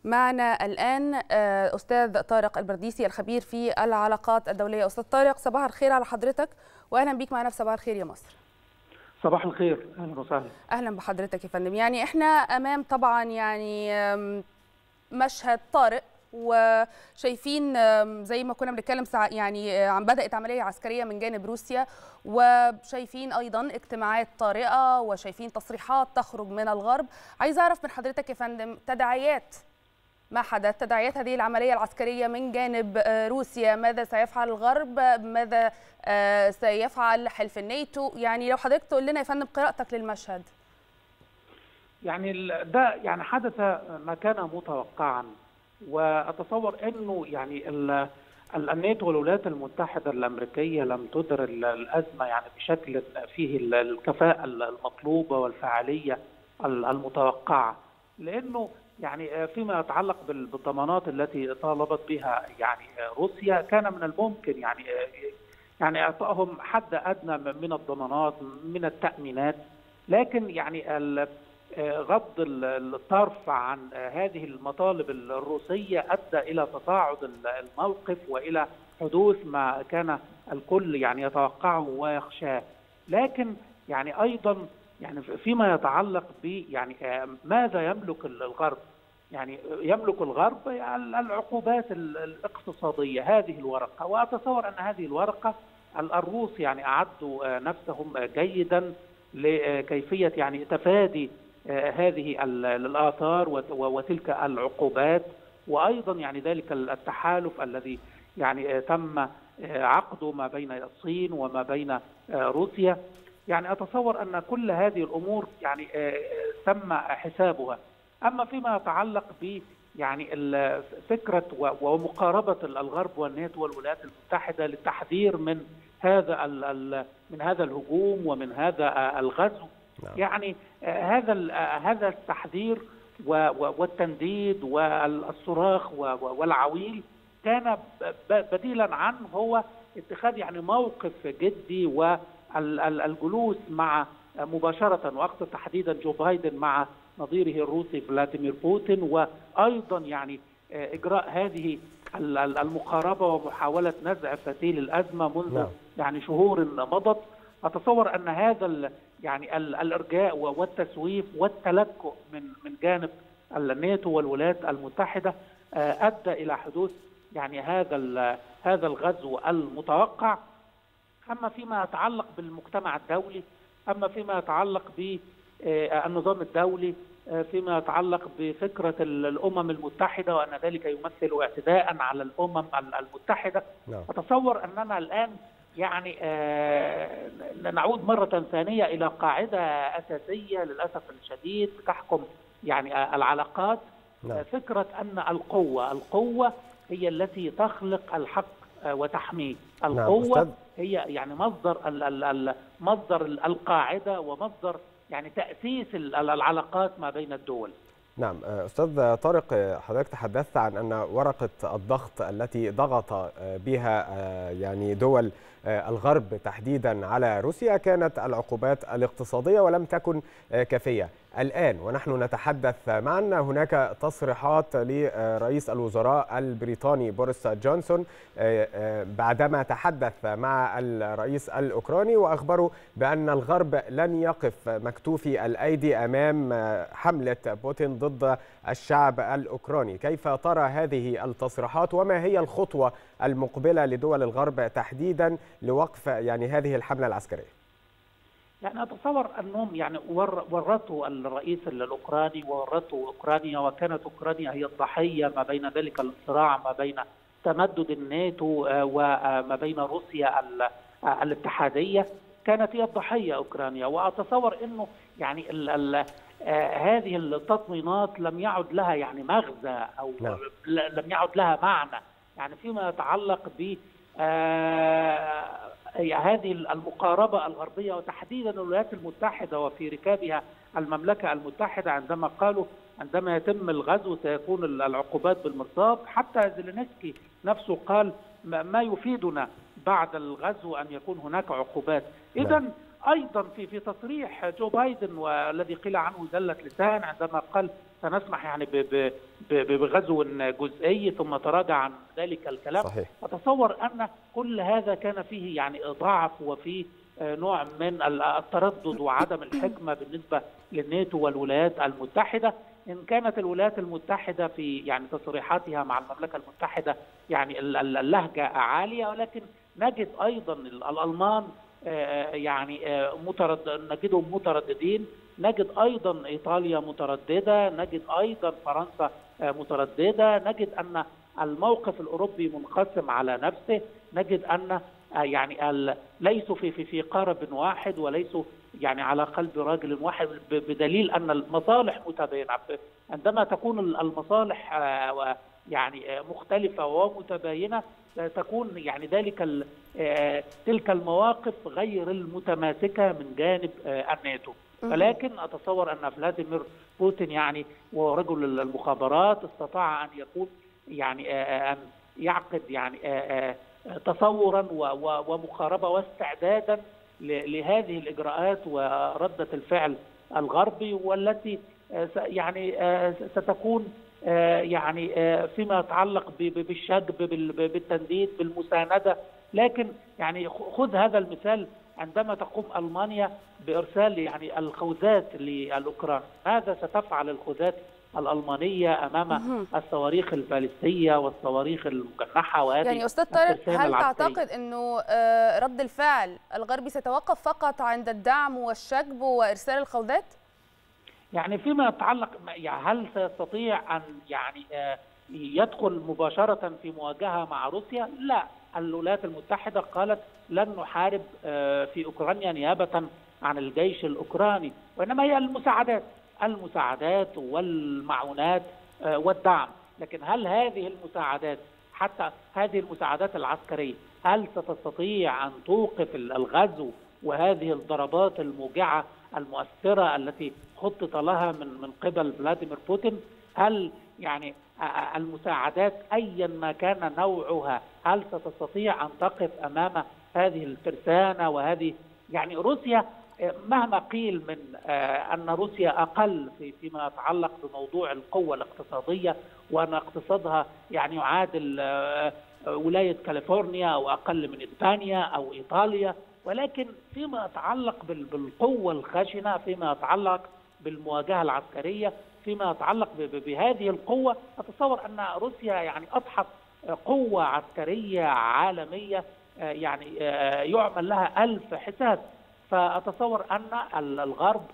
معنا الآن أستاذ طارق البرديسي الخبير في العلاقات الدولية. أستاذ طارق، صباح الخير على حضرتك وأهلا بيك معنا في صباح الخير يا مصر. صباح الخير، أهلا وسهلا. أهلا بحضرتك يا فندم. يعني إحنا أمام طبعا مشهد طارئ، وشايفين زي ما كنا بنتكلم عن بدأت عملية عسكرية من جانب روسيا، وشايفين أيضا اجتماعات طارئة، وشايفين تصريحات تخرج من الغرب. عايز أعرف من حضرتك يا فندم تداعيات ما حدث، تداعيات هذه العملية العسكرية من جانب روسيا. ماذا سيفعل الغرب؟ ماذا سيفعل حلف الناتو؟ يعني لو حضرتك تقول لنا يا فندم قراءتك للمشهد. يعني ده حدث ما كان متوقعا، واتصور انه الناتو والولايات المتحده الامريكيه لم تدر الازمه بشكل فيه الكفاءه المطلوبه والفعاليه المتوقعه، لانه فيما يتعلق بالضمانات التي طالبت بها روسيا، كان من الممكن اعطائهم حد ادنى من الضمانات من التامينات، لكن غض الطرف عن هذه المطالب الروسية أدى إلى تصاعد الموقف وإلى حدوث ما كان الكل يتوقعه ويخشاه. لكن أيضا فيما يتعلق ب ماذا يملك الغرب، يملك الغرب العقوبات الاقتصادية، هذه الورقة، وأتصور أن هذه الورقة الروس أعدوا نفسهم جيدا لكيفية تفادي هذه الآثار وتلك العقوبات، وأيضا ذلك التحالف الذي تم عقده ما بين الصين وما بين روسيا. أتصور أن كل هذه الأمور تم حسابها. أما فيما يتعلق ب فكرة ومقاربة الغرب والناتو والولايات المتحدة للتحذير من هذا الهجوم ومن هذا الغزو، هذا التحذير والتنديد والصراخ والعويل كان بديلا عنه هو اتخاذ موقف جدي، والجلوس مع مباشرة وأقصد تحديدا جو بايدن مع نظيره الروسي فلاديمير بوتين، وأيضا إجراء هذه المقاربة ومحاولة نزع فتيل الأزمة منذ شهور مضت. أتصور أن هذا الإرجاء والتسويف والتلكؤ من جانب الناتو والولايات المتحدة أدى إلى حدوث هذا الغزو المتوقع. أما فيما يتعلق بالمجتمع الدولي، أما فيما يتعلق بالنظام الدولي، فيما يتعلق بفكرة الأمم المتحدة وأن ذلك يمثل اعتداء على الأمم المتحدة، أتصور أننا الآن نعود مرة ثانية إلى قاعدة أساسية للأسف الشديد تحكم العلاقات. فكرة أن القوة هي التي تخلق الحق وتحميه. القوة هي مصدر القاعدة ومصدر تأسيس العلاقات ما بين الدول. نعم أستاذ طارق، حضرتك تحدثت عن أن ورقة الضغط التي ضغط بها دول الغرب تحديدا على روسيا كانت العقوبات الاقتصادية ولم تكن كافية. الآن ونحن نتحدث معنا هناك تصريحات لرئيس الوزراء البريطاني بوريس جونسون بعدما تحدث مع الرئيس الأوكراني وأخبروا بأن الغرب لن يقف مكتوفي الأيدي أمام حملة بوتين ضد الشعب الأوكراني. كيف ترى هذه التصريحات وما هي الخطوة المقبلة لدول الغرب تحديدا لوقف هذه الحملة العسكرية؟ أتصور أنهم ورطوا الرئيس الأوكراني وورطوا أوكرانيا، وكانت أوكرانيا هي الضحية ما بين ذلك الصراع ما بين تمدد الناتو وما بين روسيا الاتحادية. كانت هي الضحية أوكرانيا، وأتصور أنه هذه التطمينات لم يعد لها مغزى أو لم يعد لها معنى فيما يتعلق ب هذه المقاربة الغربية وتحديدا الولايات المتحدة وفي ركابها المملكة المتحدة، عندما قالوا عندما يتم الغزو سيكون العقوبات بالمرصاد. حتى زيلينسكي نفسه قال ما يفيدنا بعد الغزو أن يكون هناك عقوبات. إذن ايضا في تصريح جو بايدن والذي قيل عنه زلة لسان عندما قال سنسمح يعني بغزو جزئي ثم تراجع عن ذلك الكلام. صحيح. اتصور ان كل هذا كان فيه يعني ضعف وفيه نوع من التردد وعدم الحكمة بالنسبة للناتو والولايات المتحدة. إن كانت الولايات المتحدة في يعني تصريحاتها مع المملكة المتحدة يعني اللهجة عالية، ولكن نجد أيضا الألمان يعني نجدهم مترددين، نجد أيضا إيطاليا مترددة، نجد أيضا فرنسا مترددة، نجد أن الموقف الأوروبي منقسم على نفسه، نجد أن يعني ليسوا في قارب واحد وليسوا يعني على قلب راجل واحد، بدليل أن المصالح متباينة. عندما تكون المصالح يعني مختلفة ومتباينة تكون يعني تلك المواقف غير المتماسكة من جانب الناتو. ولكن أتصور أن فلاديمير بوتين يعني ورجل المخابرات استطاع أن يكون يعني أن يعقد يعني تصورا ومقاربة واستعدادا لهذه الإجراءات وردة الفعل الغربي، والتي يعني ستكون يعني فيما يتعلق بالشجب بالتنديد بالمساندة. لكن يعني خذ هذا المثال عندما تقوم ألمانيا بإرسال يعني الخوذات للأوكران، ماذا ستفعل الخوذات الألمانية أمام الصواريخ البالستية والصواريخ المجنحة وهذه يعني أستاذ طارق، هل تعتقد أنه رد الفعل الغربي سيتوقف فقط عند الدعم والشجب وإرسال الخوذات؟ يعني فيما يتعلق يعني هل سيستطيع أن يعني يدخل مباشرة في مواجهة مع روسيا؟ لا، الولايات المتحدة قالت لن نحارب في أوكرانيا نيابة عن الجيش الأوكراني، وإنما هي المساعدات والمعونات والدعم. لكن هل هذه المساعدات حتى هذه المساعدات العسكرية هل ستستطيع أن توقف الغزو وهذه الضربات الموجعة المؤثرة التي خطط لها من قبل فلاديمير بوتين؟ هل يعني المساعدات أيا ما كان نوعها هل ستستطيع أن تقف أمام هذه الترسانة وهذه يعني روسيا؟ مهما قيل من أن روسيا أقل فيما يتعلق بموضوع القوة الاقتصادية وأن اقتصادها يعني يعادل ولاية كاليفورنيا أو أقل من إسبانيا أو إيطاليا، ولكن فيما يتعلق بالقوة الخشنة، فيما يتعلق بالمواجهة العسكرية، فيما يتعلق بهذه القوة، أتصور أن روسيا يعني أضحت قوة عسكرية عالمية يعني يعمل لها 1000 حساب. فأتصور أن الغرب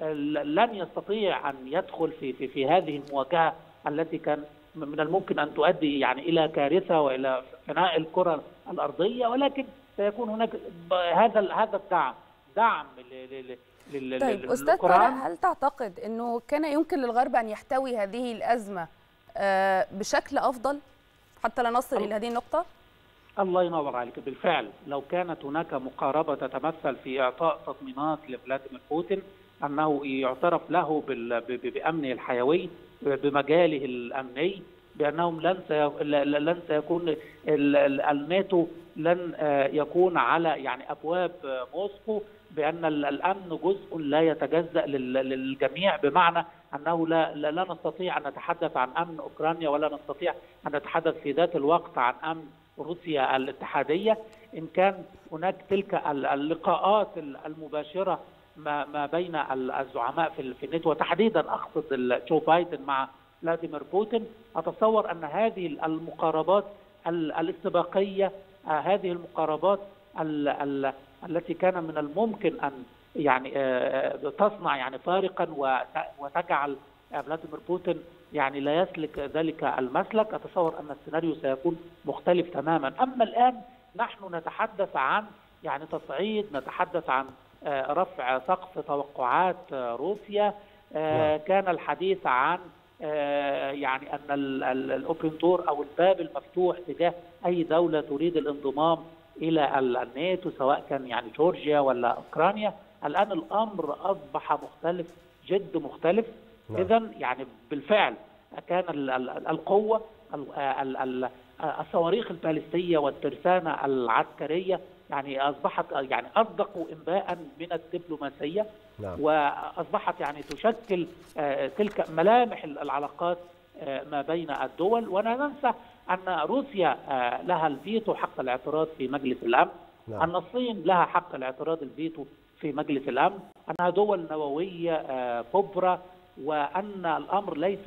لن يستطيع أن يدخل في هذه المواجهة التي كان من الممكن أن تؤدي يعني إلى كارثة وإلى فناء الكرة الأرضية، ولكن سيكون هناك هذا دعم طيب أستاذ طارق، هل تعتقد أنه كان يمكن للغرب أن يحتوي هذه الأزمة بشكل أفضل حتى لا نصل إلى هذه النقطة؟ الله ينور عليك. بالفعل لو كانت هناك مقاربة تتمثل في إعطاء تطمينات لفلاديمير بوتين أنه يعترف له بأمنه الحيوي بمجاله الأمني، بأنهم لن سيكون الناتو لن يكون على يعني أبواب موسكو، بأن الأمن جزء لا يتجزأ للجميع، بمعنى أنه لا نستطيع أن نتحدث عن أمن أوكرانيا ولا نستطيع أن نتحدث في ذات الوقت عن أمن روسيا الاتحادية. إن كان هناك تلك اللقاءات المباشرة ما بين الزعماء في الناتو، وتحديدا أقصد جو بايدن مع فلاديمير بوتين، أتصور أن هذه المقاربات الاستباقية، هذه المقاربات التي كان من الممكن أن يعني تصنع يعني فارقا وتجعل فلاديمير بوتين يعني لا يسلك ذلك المسلك، أتصور أن السيناريو سيكون مختلف تماما. أما الآن نحن نتحدث عن يعني تصعيد، نتحدث عن رفع سقف توقعات روسيا. كان الحديث عن يعني أن الأوبن دور أو الباب المفتوح تجاه أي دولة تريد الانضمام إلى الناتو، سواء كان يعني جورجيا ولا أوكرانيا. الآن الأمر أصبح مختلف، جد مختلف. إذن يعني بالفعل كان القوة الصواريخ البالستية والترسانة العسكرية يعني أصبحت يعني أصدق إنباء من الدبلوماسية. نعم. وأصبحت يعني تشكل تلك ملامح العلاقات ما بين الدول. ولا ننسى أن روسيا لها الفيتو، حق الاعتراض في مجلس الأمن. نعم. أن الصين لها حق الاعتراض الفيتو في مجلس الأمن، أنها دول نووية كبرى، وأن الأمر ليس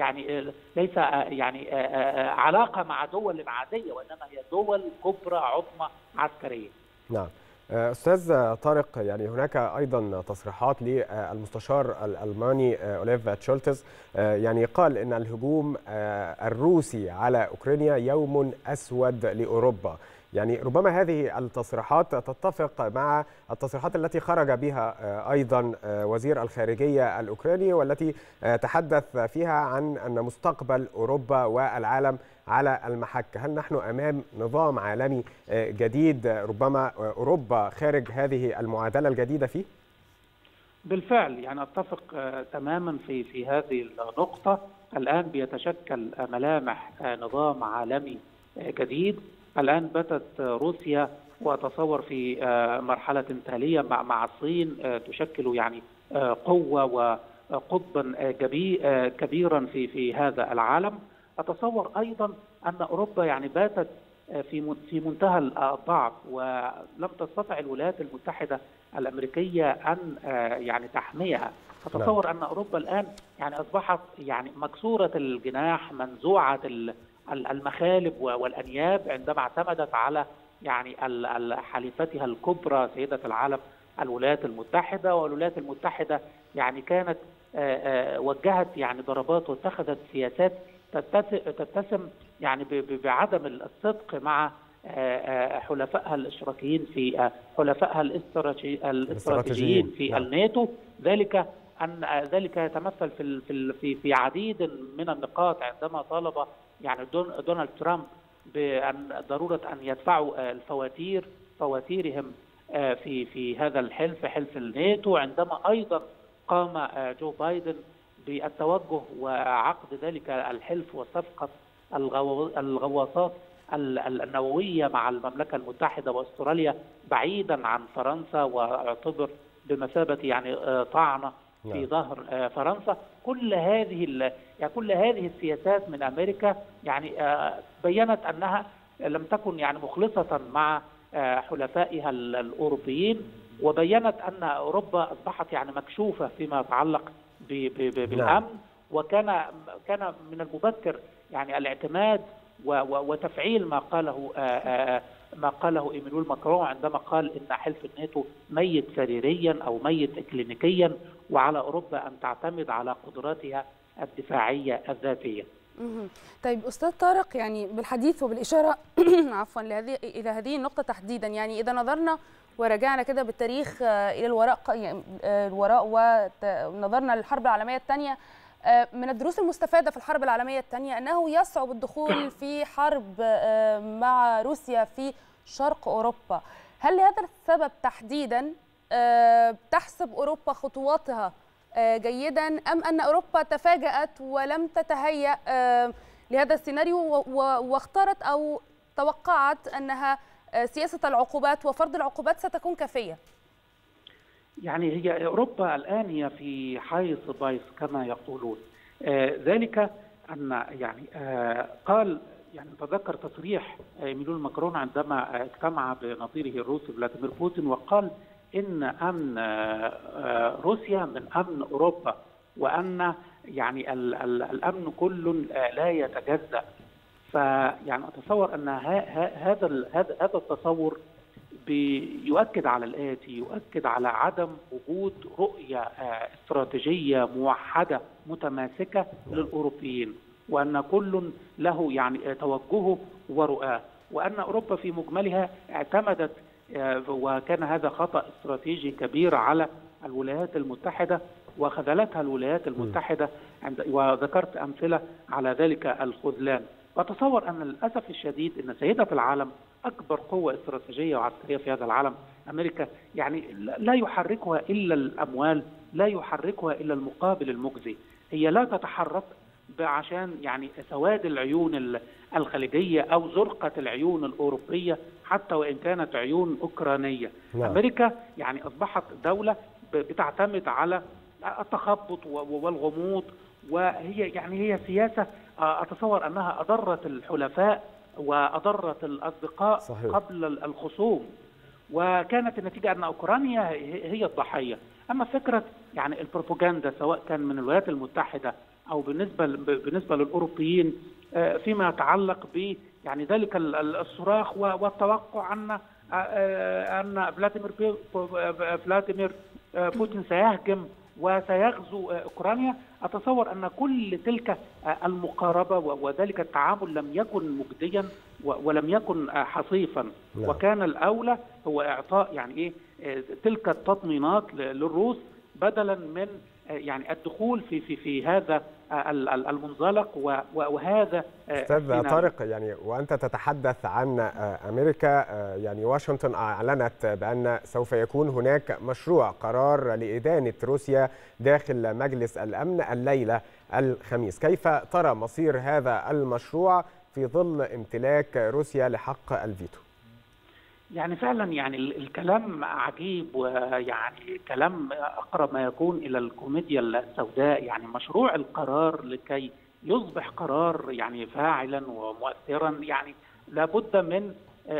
علاقة مع دول عادية، وإنما هي دول كبرى عظمى عسكرية. نعم. أستاذ طارق، يعني هناك أيضا تصريحات للمستشار الألماني أوليف تشولتز، يعني قال إن الهجوم الروسي على أوكرانيا يوم أسود لأوروبا. يعني ربما هذه التصريحات تتفق مع التصريحات التي خرج بها أيضا وزير الخارجية الأوكراني، والتي تحدث فيها عن أن مستقبل أوروبا والعالم على المحك. هل نحن أمام نظام عالمي جديد، ربما أوروبا خارج هذه المعادلة الجديدة فيه؟ بالفعل، يعني أتفق تماما في هذه النقطة. الآن بيتشكل ملامح نظام عالمي جديد. الآن باتت روسيا وأتصور في مرحلة تالية مع الصين تشكل يعني قوة وقطبا كبيرا في هذا العالم. أتصور أيضا أن أوروبا يعني باتت في منتهى الضعف، ولم تستطع الولايات المتحدة الأمريكية أن يعني تحميها. أتصور أن أوروبا الآن يعني أصبحت يعني مكسورة الجناح، منزوعة المخالب والأنياب، عندما اعتمدت على يعني حليفتها الكبرى سيدة العالم الولايات المتحدة. والولايات المتحدة يعني كانت وجهت يعني ضربات واتخذت سياسات تتسم يعني بعدم الصدق مع حلفائها الاشتراكيين في حلفائها الاستراتيجيين في الناتو. ذلك يتمثل في عديد من النقاط، عندما طالب يعني دونالد ترامب بأن ضرورة أن يدفعوا فواتيرهم في هذا الحلف، حلف الناتو، عندما أيضا قام جو بايدن بالتوجه وعقد ذلك الحلف وصفقة الغواصات النووية مع المملكة المتحدة وأستراليا بعيدا عن فرنسا، واعتبر بمثابة يعني طعنة في ظهر فرنسا. كل هذه السياسات من أمريكا يعني بيّنت أنها لم تكن يعني مخلصة مع حلفائها الأوروبيين، وبيّنت أن أوروبا أصبحت يعني مكشوفة فيما يتعلق بالأمن. وكان من المبكر يعني الاعتماد وتفعيل ما قاله إيمانويل ماكرون، عندما قال إن حلف الناتو ميت سريريا أو ميت إكلينيكيا، وعلى أوروبا أن تعتمد على قدراتها الدفاعية الذاتية. طيب أستاذ طارق، يعني بالحديث وبالإشارة عفوا إلى هذه النقطة تحديدا، يعني إذا نظرنا ورجعنا كده بالتاريخ إلى الوراء ونظرنا للحرب العالمية الثانية، من الدروس المستفادة في الحرب العالمية الثانية أنه يصعب الدخول في حرب مع روسيا في شرق أوروبا. هل لهذا السبب تحديدا تحسب أوروبا خطواتها جيدا، أم أن أوروبا تفاجأت ولم تتهيأ لهذا السيناريو واختارت أو توقعت أنها سياسة العقوبات وفرض العقوبات ستكون كافية؟ يعني هي أوروبا الآن هي في حيز بايظ كما يقولون. ذلك أن يعني قال يعني تذكر تصريح إيمانويل ماكرون عندما اجتمع بنظيره الروسي فلاديمير بوتين، وقال إن أمن روسيا من أمن أوروبا، وأن يعني الأمن كل لا يتجزأ. فيعني أتصور أن هذا التصور يؤكد على الآتي، يؤكد على عدم وجود رؤية استراتيجية موحدة متماسكة للأوروبيين، وأن كل له يعني توجهه ورؤاه، وأن أوروبا في مجملها اعتمدت، وكان هذا خطأ استراتيجي كبير على الولايات المتحدة، وخذلتها الولايات المتحدة، وذكرت أمثلة على ذلك الخذلان. وأتصور أن للأسف الشديد أن سيدة العالم أكبر قوة استراتيجية وعسكرية في هذا العالم أمريكا، يعني لا يحركها إلا الأموال، لا يحركها إلا المقابل المجزي. هي لا تتحرك عشان يعني سواد العيون الخليجية أو زرقة العيون الأوروبية حتى وإن كانت عيون أوكرانية. أمريكا يعني أصبحت دولة بتعتمد على التخبط والغموض، وهي هي سياسة أتصور أنها أضرت الحلفاء وأضرت الأصدقاء صحيح. قبل الخصوم، وكانت النتيجة أن أوكرانيا هي الضحية. أما فكرة يعني البروباغندا سواء كان من الولايات المتحدة أو بالنسبة للأوروبيين فيما يتعلق ب يعني ذلك الصراخ والتوقع أن فلاديمير بوتين سيهجم وسيغزو أوكرانيا، أتصور أن كل تلك المقاربة وذلك التعامل لم يكن مجديا ولم يكن حصيفا. وكان الأولى هو إعطاء يعني تلك التطمينات للروس بدلا من يعني الدخول في هذا المنزلق وهذا. أستاذ طارق، يعني وأنت تتحدث عن أمريكا، يعني واشنطن أعلنت بأن سوف يكون هناك مشروع قرار لإدانة روسيا داخل مجلس الأمن الليلة الخميس. كيف ترى مصير هذا المشروع في ظل امتلاك روسيا لحق الفيتو؟ يعني فعلا يعني الكلام عجيب، ويعني كلام أقرب ما يكون إلى الكوميديا السوداء. يعني مشروع القرار لكي يصبح قرار يعني فاعلا ومؤثرا يعني لابد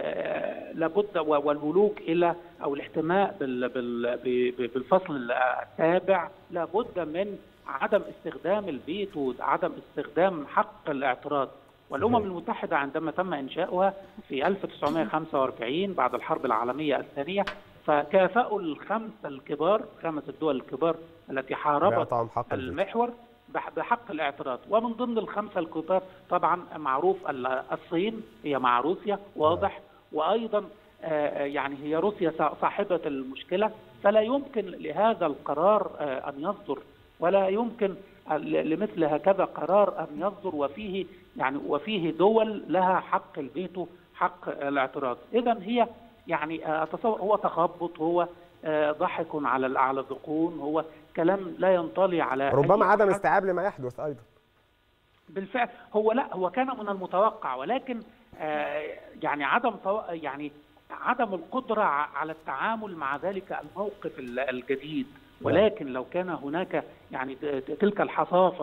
والولوج إلى أو الاحتماء بالفصل السابع، لابد من عدم استخدام الفيتو، عدم استخدام حق الاعتراض. والأمم المتحدة عندما تم إنشاؤها في 1945 بعد الحرب العالمية الثانية، فكافأوا خمس الدول الكبار التي حاربت المحور بحق الاعتراض. ومن ضمن الخمسة الكبار طبعا معروف الصين هي مع روسيا واضح، وأيضا يعني هي روسيا صاحبة المشكلة، فلا يمكن لهذا القرار أن يصدر، ولا يمكن لمثل هكذا قرار أن يصدر وفيه دول لها حق الفيتو، حق الاعتراض. إذن هي يعني أتصور هو تخبط، هو ضحك على الذقون، هو كلام لا ينطلي على ربما عدم استيعاب لما يحدث أيضا. بالفعل هو كان من المتوقع، ولكن يعني عدم القدرة على التعامل مع ذلك الموقف الجديد. ولكن لو كان هناك يعني تلك الحصافة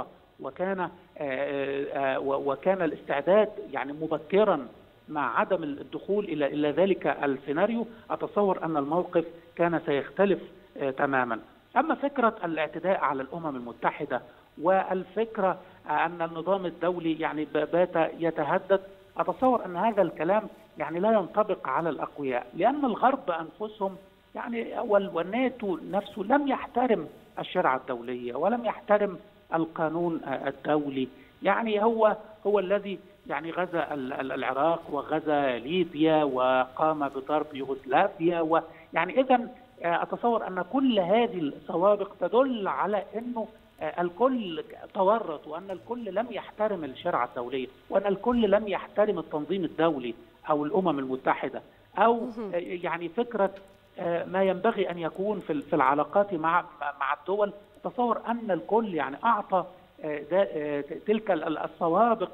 وكان الاستعداد يعني مبكرا مع عدم الدخول إلى ذلك السيناريو، أتصور أن الموقف كان سيختلف تماما. أما فكرة الاعتداء على الأمم المتحدة والفكرة أن النظام الدولي يعني بات يتهدد، أتصور أن هذا الكلام يعني لا ينطبق على الأقوياء، لأن الغرب أنفسهم يعني والناتو نفسه لم يحترم الشريعة الدولية ولم يحترم القانون الدولي. يعني هو الذي يعني غزا العراق وغزا ليبيا وقام بضرب يوغوسلافيا، ويعني إذن أتصور أن كل هذه السوابق تدل على أنه الكل تورط، وأن الكل لم يحترم الشريعة الدولية، وأن الكل لم يحترم التنظيم الدولي أو الأمم المتحدة، أو يعني فكرة ما ينبغي أن يكون في العلاقات مع الدول. تصور أن الكل يعني أعطى تلك السوابق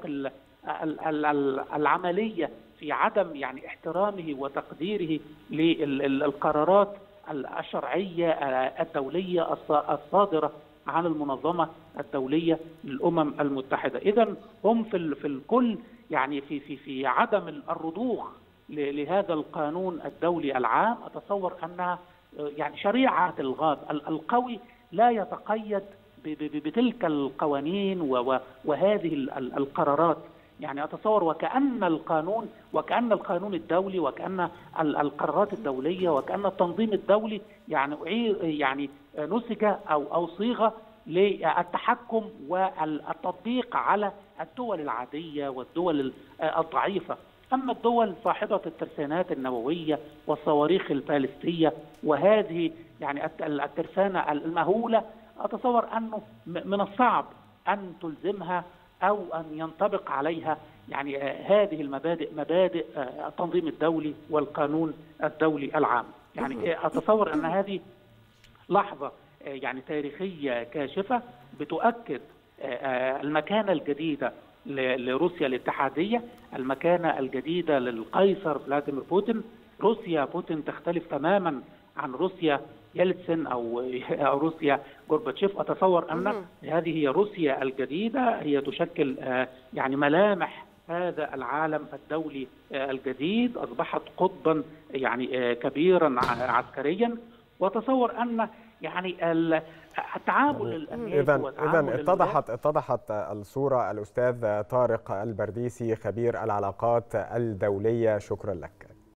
العملية في عدم يعني احترامه وتقديره للقرارات الشرعية الدولية الصادرة عن المنظمة الدولية للأمم المتحدة. إذن هم في الكل يعني في عدم الرضوخ لهذا القانون الدولي العام. أتصور أنها يعني شريعة الغاب، القوي لا يتقيد بتلك القوانين وهذه القرارات. يعني أتصور وكأن القانون الدولي، وكأن القرارات الدولية، وكأن التنظيم الدولي يعني نسج أو صيغة للتحكم والتطبيق على الدول العادية والدول الضعيفة. أما الدول صاحبة الترسانات النووية والصواريخ البالستية وهذه يعني الترسانة المهولة، أتصور أنه من الصعب أن تلزمها أو أن ينطبق عليها يعني هذه مبادئ التنظيم الدولي والقانون الدولي العام. يعني أتصور أن هذه لحظة يعني تاريخية كاشفة بتؤكد المكانة الجديدة لروسيا الاتحادية، المكانة الجديدة للقيصر فلاديمير بوتين. روسيا بوتين تختلف تماما عن روسيا يلتسن أو روسيا غورباتشيف. أتصور أن هذه هي روسيا الجديدة، هي تشكل يعني ملامح هذا العالم الدولي الجديد. أصبحت قطبا يعني كبيرا عسكريا، وأتصور أن يعني التعامل الأمني إذا اتضحت الصورة. الأستاذ طارق البرديسي خبير العلاقات الدولية، شكرا لك.